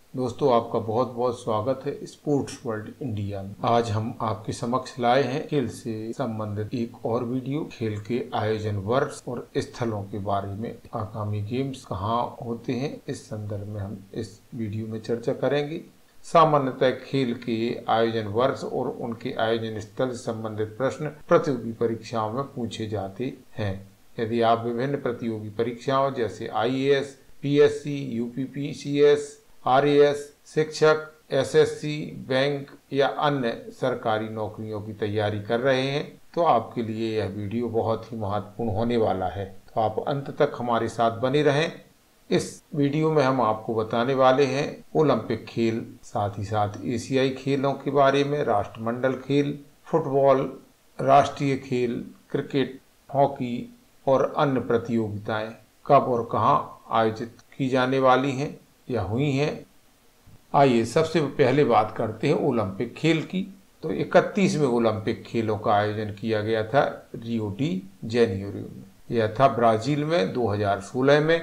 दोस्तों, आपका बहुत बहुत स्वागत है स्पोर्ट्स वर्ल्ड इंडिया में। आज हम आपके समक्ष लाए हैं खेल से संबंधित एक और वीडियो। खेल के आयोजन वर्ष और स्थलों के बारे में, आगामी गेम्स कहाँ होते हैं, इस संदर्भ में हम इस वीडियो में चर्चा करेंगे। सामान्यतः खेल के आयोजन वर्ष और उनके आयोजन स्थल से संबंधित प्रश्न प्रतियोगी परीक्षाओं में पूछे जाते हैं। यदि आप विभिन्न प्रतियोगी परीक्षाओं जैसे IAS, PSC, UPPCS, RAS, शिक्षक, SSC, बैंक या अन्य सरकारी नौकरियों की तैयारी कर रहे हैं तो आपके लिए यह वीडियो बहुत ही महत्वपूर्ण होने वाला है। तो आप अंत तक हमारे साथ बने रहें। इस वीडियो में हम आपको बताने वाले हैं ओलंपिक खेल, साथ ही साथ एशियाई खेलों के बारे में, राष्ट्रमंडल खेल, फुटबॉल, राष्ट्रीय खेल, क्रिकेट, हॉकी और अन्य प्रतियोगिताएं कब और कहां आयोजित की जाने वाली हैं या हुई हैं। आइए सबसे पहले बात करते हैं ओलंपिक खेल की। तो 31वें ओलंपिक खेलों का आयोजन किया गया था रियो डी जेनेरियो में। यह था ब्राजील में 2016 में।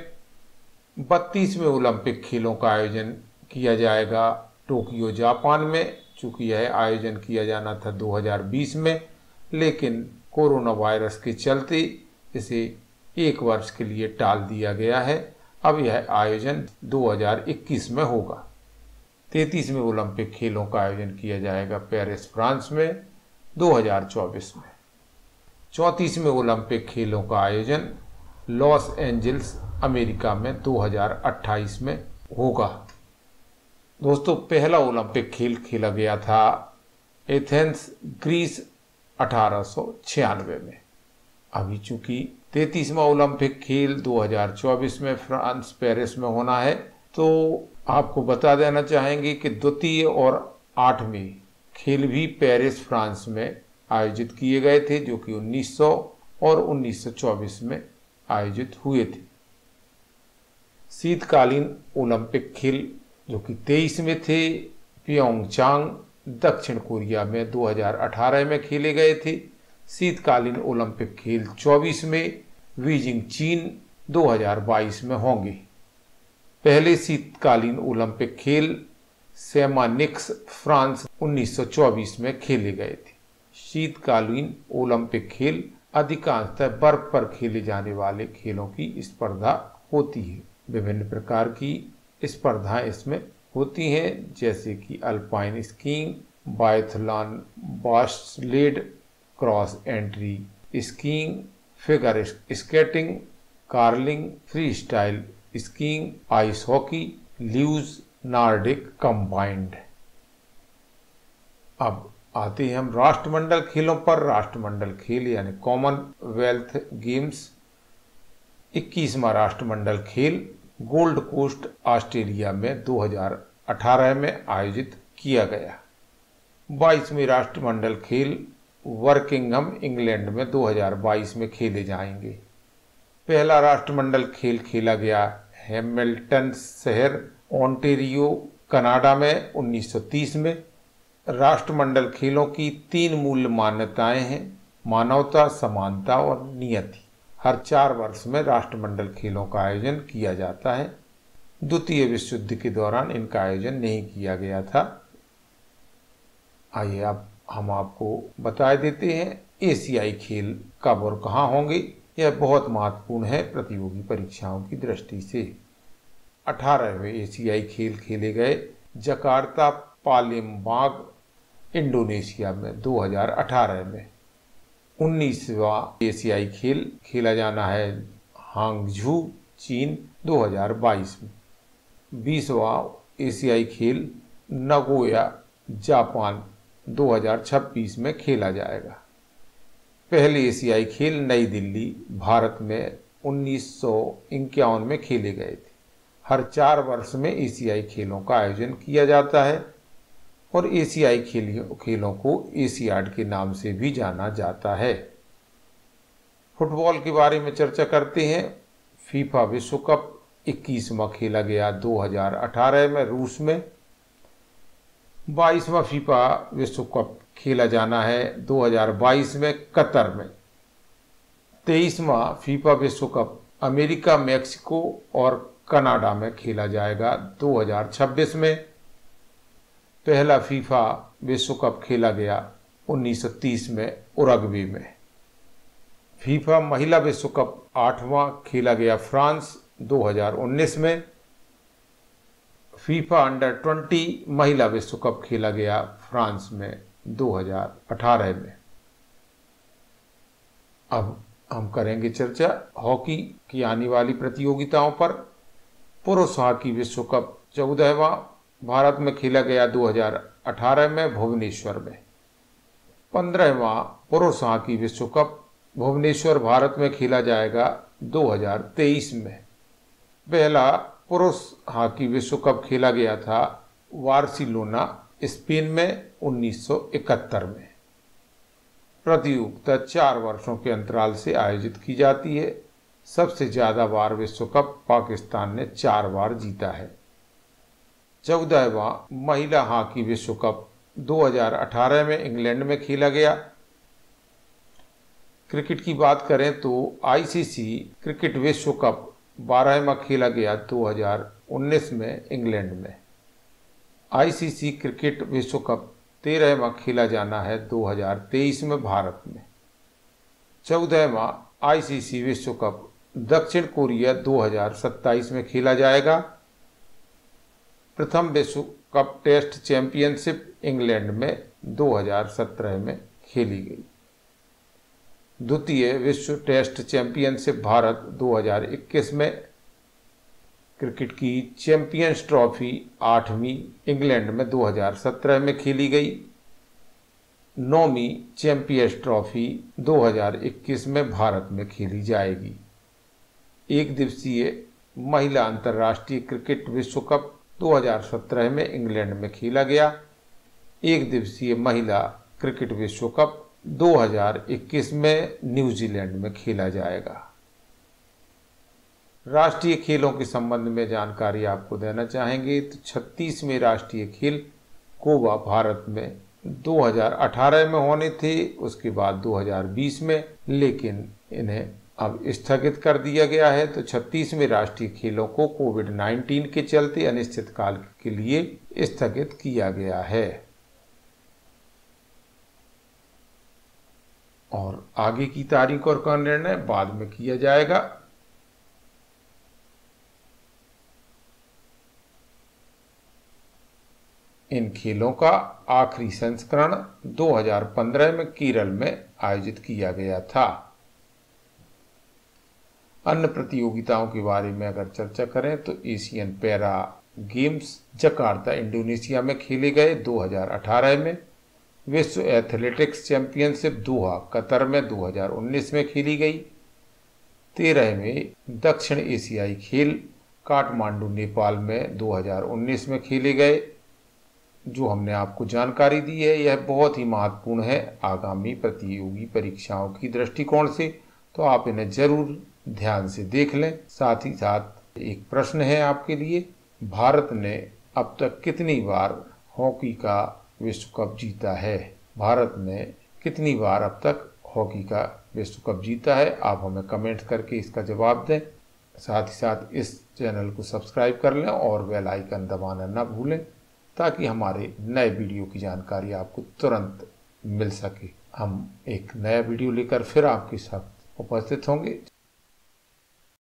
32वें ओलंपिक खेलों का आयोजन किया जाएगा टोक्यो जापान में। चूँकि यह आयोजन किया जाना था 2020 में, लेकिन कोरोना वायरस के चलते इसे एक वर्ष के लिए टाल दिया गया है। अब यह आयोजन 2021 में होगा। 33वें ओलंपिक खेलों का आयोजन किया जाएगा पेरिस, फ्रांस में 2024 में। 34वें ओलंपिक खेलों का आयोजन लॉस एंजल्स, अमेरिका में 2028 में होगा। दोस्तों, पहला ओलंपिक खेल खेला गया था एथेंस, ग्रीस 1896 में। अभी चूंकि 33वां ओलंपिक खेल 2024 में फ्रांस, पेरिस में होना है, तो आपको बता देना चाहेंगे कि द्वितीय और 8वें खेल भी पेरिस, फ्रांस में आयोजित किए गए थे, जो कि 1900 और 1924 में आयोजित हुए थे। शीतकालीन ओलंपिक खेल जो कि 23 में थे, प्योंगचांग, दक्षिण कोरिया में 2018 में खेले गए थे। शीतकालीन ओलंपिक खेल 24 में बीजिंग, चीन 2022 में होंगे। पहले शीतकालीन ओलंपिक खेल सेमानिक्स, फ्रांस 1924 में खेले गए थे। शीतकालीन ओलंपिक खेल अधिकांशतः बर्फ पर खेले जाने वाले खेलों की स्पर्धा होती है। विभिन्न प्रकार की स्पर्धाएं इसमें होती हैं, जैसे कि alpine skiing, biathlon, bobsled, cross country skiing, figure skating, curling, free style skiing, ice hockey, luge, Nordic combined. अब आते हैं हम राष्ट्रमंडल खेलों पर। राष्ट्रमंडल खेल यानी कॉमनवेल्थ गेम्स। 21वां राष्ट्रमंडल खेल गोल्ड कोस्ट, ऑस्ट्रेलिया में 2018 में आयोजित किया गया। 22वें राष्ट्रमंडल खेल वर्किंगहम, इंग्लैंड में 2022 में खेले जाएंगे। पहला राष्ट्रमंडल खेल खेला गया हैमिल्टन शहर, ओंटारियो, कनाडा में 1930 में। राष्ट्रमंडल खेलों की 3 मूल मान्यताएं हैं: मानवता, समानता और नियति। हर 4 वर्ष में राष्ट्रमंडल खेलों का आयोजन किया जाता है। द्वितीय विश्व युद्ध के दौरान इनका आयोजन नहीं किया गया था। आइए अब हम आपको बता देते हैं एशियाई खेल कब और कहाँ होंगे। यह बहुत महत्वपूर्ण है प्रतियोगी परीक्षाओं की दृष्टि से। 18वें एशियाई खेल खेले गए जकार्ता, पालेमबांग, इंडोनेशिया में 2018 में। 19वां एशियाई खेल खेला जाना है हांगझू, चीन 2022 में। 20वां एशियाई खेल नगोया, जापान 2026 में खेला जाएगा। पहले एशियाई खेल नई दिल्ली, भारत में 1951 में खेले गए थे। हर 4 वर्ष में एशियाई खेलों का आयोजन किया जाता है और एशियाई खेलों को एशियाड के नाम से भी जाना जाता है। फुटबॉल के बारे में चर्चा करते हैं। फीफा विश्व कप 21वां खेला गया 2018 में रूस में। 22वां फीफा विश्व कप खेला जाना है 2022 में कतर में। 23वां फीफा विश्व कप अमेरिका, मैक्सिको और कनाडा में खेला जाएगा 2026 में। पहला फीफा विश्व कप खेला गया 1930 में उरुग्वे में। फीफा महिला विश्व कप 8वां खेला गया फ्रांस 2019 में। फीफा अंडर 20 महिला विश्व कप खेला गया फ्रांस में 2018 में। अब हम करेंगे चर्चा हॉकी की आने वाली प्रतियोगिताओं पर। पुरुष हॉकी विश्व कप 14वां भारत में खेला गया 2018 में भुवनेश्वर में। 15वां पुरुष हॉकी विश्व कप भुवनेश्वर भारत में खेला जाएगा 2023 में। पहला पुरुष हॉकी विश्व कप खेला गया था बार्सिलोना स्पेन में 1971 में। प्रतियोगिता 4 वर्षों के अंतराल से आयोजित की जाती है। सबसे ज्यादा बार विश्व कप पाकिस्तान ने 4 बार जीता है। 14वां महिला हॉकी विश्व कप 2018 में इंग्लैंड में खेला गया। क्रिकेट की बात करें तो आईसीसी क्रिकेट विश्व कप 12वां खेला गया 2019 में इंग्लैंड में। आईसीसी क्रिकेट विश्व कप 13वां खेला जाना है 2023 में भारत में। 14वां आईसीसी विश्व कप दक्षिण कोरिया 2027 में खेला जाएगा। प्रथम विश्व कप टेस्ट चैंपियनशिप इंग्लैंड में 2017 में खेली गई। द्वितीय विश्व टेस्ट चैंपियनशिप भारत 2021 में। क्रिकेट की चैंपियंस ट्रॉफी 8वीं इंग्लैंड में 2017 में खेली गई। 9वीं चैंपियंस ट्रॉफी 2021 में भारत में खेली जाएगी। एक दिवसीय महिला अंतर्राष्ट्रीय क्रिकेट विश्व कप 2017 में इंग्लैंड में खेला गया। एक दिवसीय महिला क्रिकेट विश्व कप 2021 में न्यूजीलैंड में खेला जाएगा। राष्ट्रीय खेलों के संबंध में जानकारी आपको देना चाहेंगे तो 36वें राष्ट्रीय खेल गोवा भारत में 2018 में होने थे, उसके बाद 2020 में, लेकिन इन्हें अब स्थगित कर दिया गया है। तो 36वें राष्ट्रीय खेलों को कोविड-19 के चलते अनिश्चितकाल के लिए स्थगित किया गया है। और आगे की तारीख और का निर्णय बाद में किया जाएगा। इन खेलों का आखिरी संस्करण 2015 में केरल में आयोजित किया गया था। अन्य प्रतियोगिताओं के बारे में अगर चर्चा करें तो Asian para games Jakarta Indonesia में खेले गए 2018 में। विश्व एथलेटिक्स चैंपियनशिप दोहा कतर में 2019 में खेली गई। 13वें दक्षिण एशियाई खेल काठमांडू नेपाल में 2019 में खेले गए। जो हमने आपको जानकारी दी है यह बहुत ही महत्वपूर्ण है आगामी प्रतियोगी परीक्षाओं की दृष्टिकोण से, तो आप इन्हें जरूर ध्यान से देख लें। साथ ही साथ एक प्रश्न है आपके लिए, भारत ने अब तक कितनी बार हॉकी का विश्व कप जीता है? भारत ने कितनी बार अब तक हॉकी का विश्व कप जीता है? आप हमें कमेंट करके इसका जवाब दें। साथ ही साथ इस चैनल को सब्सक्राइब कर लें और बेल आइकन दबाना न भूलें ताकि हमारे नए वीडियो की जानकारी आपको तुरंत मिल सके। हम एक नया वीडियो लेकर फिर आपके साथ उपस्थित होंगे।